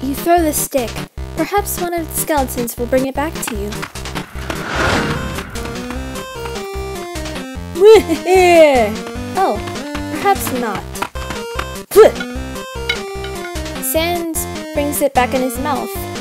You throw the stick. Perhaps one of the skeletons will bring it back to you. Oh, perhaps not. Sand brings it back in his mouth.